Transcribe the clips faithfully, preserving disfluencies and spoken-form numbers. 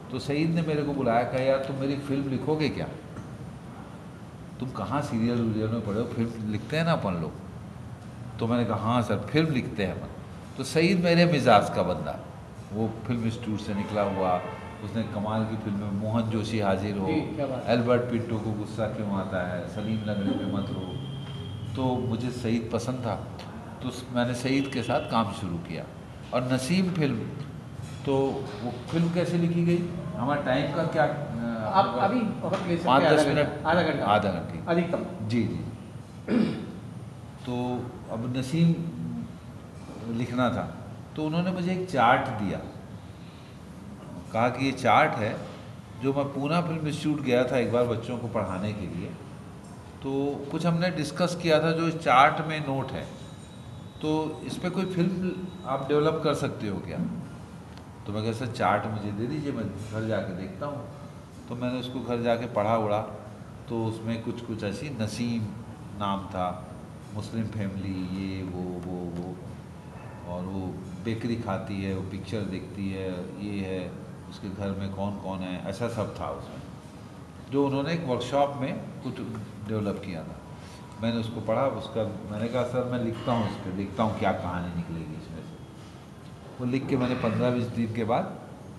तो सईद ने मेरे को बुलाया, कहा यार तुम मेरी फिल्म लिखोगे क्या, तुम कहाँ सीरियल वीरियल में पढ़े हो, फिल्म लिखते हैं ना अपन लोग। तो मैंने कहा हाँ सर फिल्म लिखते हैं अपन। तो सईद मेरे मिजाज का बंदा, वो फिल्म इंस्टीट्यूट से निकला हुआ, उसने कमाल की फिल्म में मोहन जोशी हाजिर हो, एल्बर्ट पिंटो को गुस्सा क्यों आता है, सलीम लगने पे मत रो, तो मुझे सईद पसंद था। तो मैंने सईद के साथ काम शुरू किया। और नसीम फिल्म, तो वो फिल्म कैसे लिखी गई, हमारा टाइम का क्या, आप अभी वक्त ले सकते हैं, पाँच दस आधा मिनट, घंटा, आधा घंटा आधा घंटे अधिकतम। जी जी। तो अब नसीम लिखना था, तो उन्होंने मुझे एक चार्ट दिया, कहा कि ये चार्ट है जो मैं पूना फिल्म इंस्टीट्यूट गया था एक बार बच्चों को पढ़ाने के लिए, तो कुछ हमने डिस्कस किया था जो इस चार्ट में नोट है, तो इस पर कोई फिल्म आप डेवलप कर सकते हो क्या। तो मैं कहा सर चार्ट मुझे दे दीजिए, मैं घर जाके देखता हूँ। तो मैंने उसको घर जाके पढ़ा उड़ा, तो उसमें कुछ कुछ ऐसी, नसीम नाम था, मुस्लिम फैमिली, ये वो वो वो और वो बेकरी खाती है, वो पिक्चर देखती है, ये है, उसके घर में कौन कौन है, ऐसा सब था उसमें, जो उन्होंने एक वर्कशॉप में कुछ डेवलप किया था। मैंने उसको पढ़ा, उसका मैंने कहा सर मैं लिखता हूँ, इस पर देखता हूँ क्या कहानी निकलेगी इसमें से। वो लिख के मैंने पंद्रह बीस दिन के बाद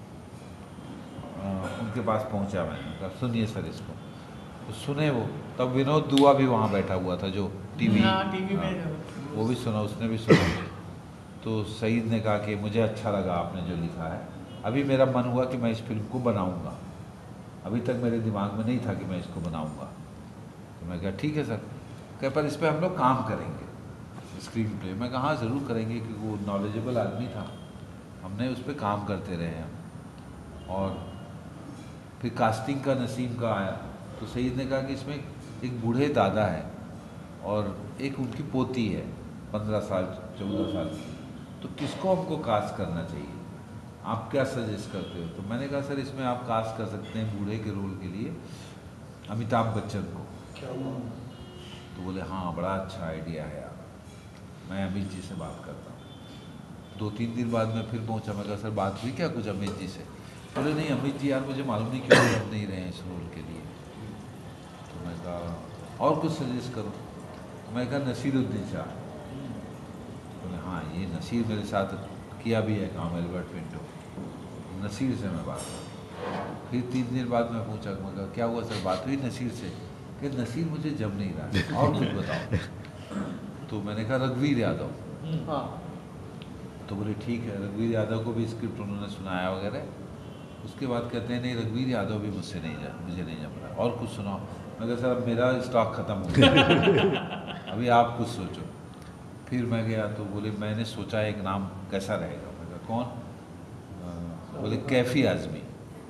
उनके पास पहुँचा, मैंने कहा सुनिए सर इसको। तो सुने वो, तब विनोद दुआ भी वहाँ बैठा हुआ था जो टीवी, टीवी में, वो भी सुना, उसने भी सुना। तो सईद ने कहा कि मुझे अच्छा लगा आपने जो लिखा है, अभी मेरा मन हुआ कि मैं इस फिल्म को बनाऊंगा, अभी तक मेरे दिमाग में नहीं था कि मैं इसको बनाऊंगा। तो मैं कहा ठीक है सर, कह पर इस पर हम लोग काम करेंगे स्क्रीन प्ले। मैं कहा हाँ ज़रूर करेंगे, क्योंकि वो नॉलेजेबल आदमी था, हमने उस पर काम करते रहे हैं। और फिर कास्टिंग का नसीम का आया, तो सईद ने कहा कि इसमें एक बूढ़े दादा है और एक उनकी पोती है पंद्रह साल चौदह साल की, तो किसको हमको कास्ट करना चाहिए, आप क्या सजेस्ट करते हो। तो मैंने कहा सर इसमें आप कास्ट कर सकते हैं बूढ़े के रोल के लिए अमिताभ बच्चन को। तो बोले हाँ बड़ा अच्छा आइडिया है यार, मैं अमित जी से बात करता हूँ। दो तीन दिन बाद मैं फिर पहुँचा, मैं कहा सर बात हुई क्या कुछ अमित जी से। बोले नहीं अमित जी यार मुझे मालूम नहीं क्यों अब नहीं रहे इस रोल के लिए। तो मैं कहा और कुछ सजेस्ट करो। मैं कहा नसीरुद्दीन शाह। बोले हाँ ये नसीर मेरे साथ किया भी है काम, एल्बर्ट पिंटो, नसीर से मैं बात करूँ। फिर तीन दिन बाद मैं पूछा, मैं कहा क्या हुआ सर बात हुई नसीर से, कि नसीर मुझे जम नहीं रहा और कुछ बताओ। तो मैंने कहा रघुवीर यादव। हाँ। तो बोले ठीक है, रघुवीर यादव को भी स्क्रिप्ट उन्होंने सुनाया वगैरह। उसके बाद कहते हैं नहीं रघुवीर यादव भी मुझसे नहीं जा मुझे नहीं जम रहा, और कुछ सुनाओ। मैं कहा सर अब मेरा स्टॉक ख़त्म हो गया अभी आप कुछ सोचो। फिर मैं गया तो बोले मैंने सोचा एक नाम कैसा रहेगा। मैं कहा कौन, आ, बोले कैफ़ी आज़मी।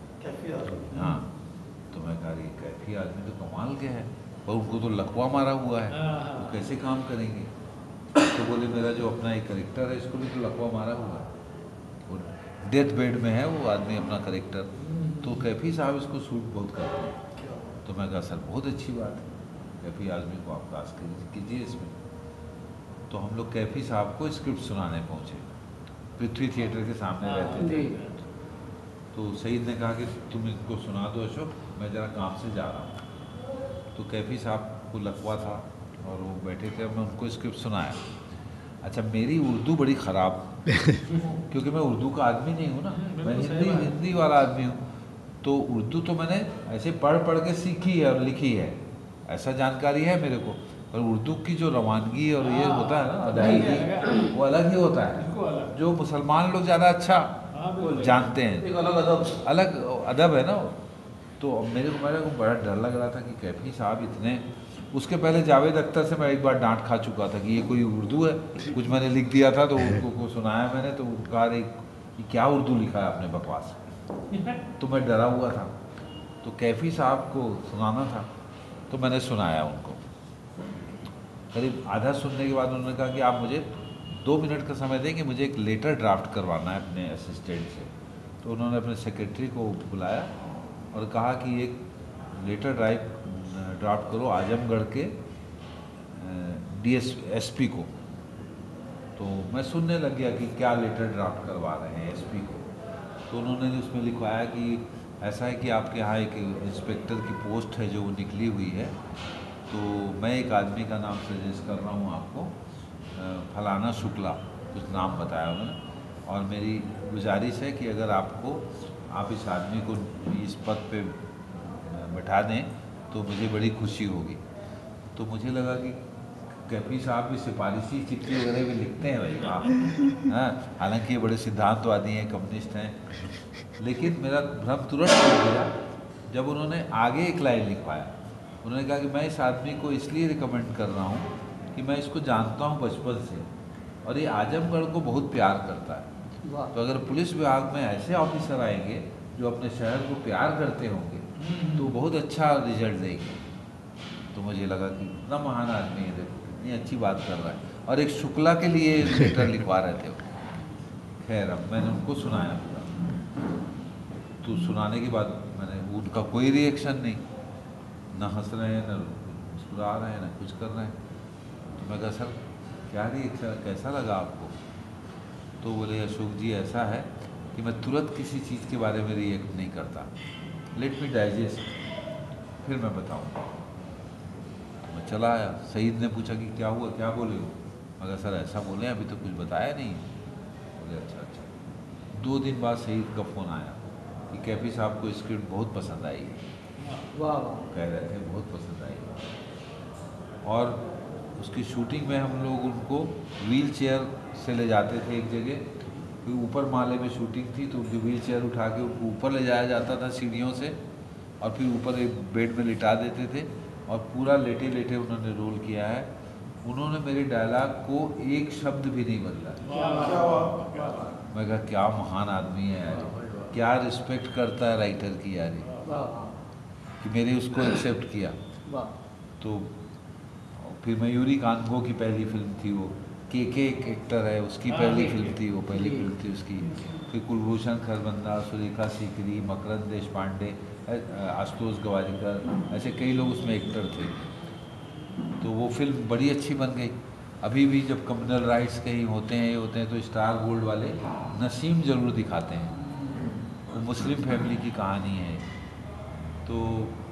हाँ तो मैं कहा ये कैफ़ी आज़मी तो कमाल के है, पर उनको तो लकवा मारा हुआ है, वो कैसे काम करेंगे। तो बोले मेरा जो अपना एक करेक्टर है इसको भी तो लकवा मारा हुआ है, और डेथ बेड में है वो आदमी अपना करेक्टर, तो कैफ़ी साहब इसको सूट बहुत करते हैं। तो मैं कहा सर बहुत अच्छी बात है, कैफ़ी आज़मी को आप कास्ट कीजिए इसमें। तो हम लोग कैफ़ी साहब को स्क्रिप्ट सुनाने पहुँचे, पृथ्वी थिएटर के सामने रहते थे। तो सईद ने कहा कि तुम इनको सुना दो अशोक, मैं ज़रा काम से जा रहा हूँ। तो कैफ़ी साहब को लकवा था और वो बैठे थे, मैं उनको स्क्रिप्ट सुनाया। अच्छा मेरी उर्दू बड़ी ख़राब क्योंकि मैं उर्दू का आदमी नहीं हूँ ना, मैं हिंदी हिंदी वाला आदमी हूँ। तो उर्दू तो मैंने ऐसे पढ़ पढ़ के सीखी है और लिखी है, ऐसा जानकारी है मेरे को, पर उर्दू की जो रवानगी और ये होता है ना अदायगी, वो अलग ही होता है, जो मुसलमान लोग ज़्यादा अच्छा जानते हैं, एक अलग अदब अलग अदब है ना। तो मेरे को मेरे को बड़ा डर लग रहा था कि कैफ़ी साहब इतने, उसके पहले जावेद अख्तर से मैं एक बार डांट खा चुका था कि ये कोई उर्दू है, कुछ मैंने लिख दिया था तो उनको को सुनाया मैंने, तो कहा रे कि क्या उर्दू लिखा है आपने बकवास। तो मैं डरा हुआ था, तो कैफ़ी साहब को सुनाना था, तो मैंने सुनाया उनको। करीब आधा सुनने के बाद उन्होंने कहा कि आप मुझे दो मिनट का समय दें कि मुझे एक लेटर ड्राफ्ट करवाना है अपने असिस्टेंट से। तो उन्होंने अपने सेक्रेटरी को बुलाया और कहा कि एक लेटर ड्राइव ड्राफ्ट करो आजमगढ़ के डी एस एस पी को। तो मैं सुनने लग गया कि क्या लेटर ड्राफ्ट करवा रहे हैं एस पी को। तो उन्होंने उसमें लिखवाया कि ऐसा है कि आपके यहाँ एक इंस्पेक्टर की पोस्ट है जो निकली हुई है, तो मैं एक आदमी का नाम सजेस्ट कर रहा हूँ आपको, फलाना शुक्ला, कुछ नाम बताया उन्होंने, और मेरी गुजारिश है कि अगर आपको आप इस आदमी को इस पद पे बैठा दें तो मुझे बड़ी खुशी होगी। तो मुझे लगा कि कैपी साहब भी सिफारिशी चिट्ठी वगैरह भी लिखते हैं भाई आप, हाँ, हालांकि ये बड़े सिद्धांतवादी हैं, कम्युनिस्ट हैं, लेकिन मेरा भ्रम तुरंत टूट गया जब उन्होंने आगे एक लाइन लिखवाया। उन्होंने कहा कि मैं इस आदमी को इसलिए रिकमेंड कर रहा हूँ कि मैं इसको जानता हूँ बचपन से और ये आजमगढ़ को बहुत प्यार करता है। तो अगर पुलिस विभाग में ऐसे ऑफिसर आएंगे जो अपने शहर को प्यार करते होंगे तो बहुत अच्छा रिजल्ट देंगे। तो मुझे लगा कि इतना महान आदमी है, देखो कितनी अच्छी बात कर रहा है, और एक शुक्ला के लिए लेटर लिखवा रहे थे। खैर अब मैंने उनको सुनाया पूरा, तो सुनाने के बाद मैंने उनका कोई रिएक्शन नहीं, ना हंस रहे हैं, ना मुस्कुरा रहे हैं, ना कुछ कर रहे हैं। तो मैं कहा सर क्या रिएक्शन, कैसा लगा आपको? तो बोले अशोक जी ऐसा है कि मैं तुरंत किसी चीज़ के बारे में रिएक्ट नहीं करता, लेट मी डाइजेस्ट, फिर मैं बताऊँगा। तो मैं चला आया, सईद ने पूछा कि क्या हुआ, क्या बोले हो? मगर सर ऐसा बोले, अभी तो कुछ बताया नहीं। बोले अच्छा अच्छा। दो दिन बाद सईद का फ़ोन आया कि कैफी साहब को स्क्रिप्ट बहुत पसंद आई है। वाह, कह रहे थे बहुत पसंद आई, और उसकी शूटिंग में हम लोग उनको व्हील चेयर से ले जाते थे एक जगह, फिर ऊपर माले में शूटिंग थी तो उनकी व्हील चेयर उठा के उनको ऊपर ले जाया जाता था सीढ़ियों से, और फिर ऊपर एक बेड में लिटा देते थे, और पूरा लेटे लेटे उन्होंने रोल किया है। उन्होंने मेरे डायलॉग को एक शब्द भी नहीं बदला। मैं कहा क्या महान आदमी है यार, क्या रिस्पेक्ट करता है राइटर की यार, कि मेरे उसको एक्सेप्ट किया। तो फिर मयूरी कानगो की पहली फिल्म थी वो, के के एक एक्टर है, उसकी पहली फिल्म थी वो, पहली फिल्म थी उसकी। फिर कुलभूषण खरबंदा, सुरेखा सीकरी, मकरंद देश पांडे, आशुतोष गवारीकर, ऐसे कई लोग उसमें एक्टर थे। तो वो फिल्म बड़ी अच्छी बन गई। अभी भी जब कम्युनल राइट्स कहीं होते हैं होते हैं तो स्टार गोल्ड वाले नसीम ज़रूर दिखाते हैं, वो मुस्लिम फैमिली की कहानी है। तो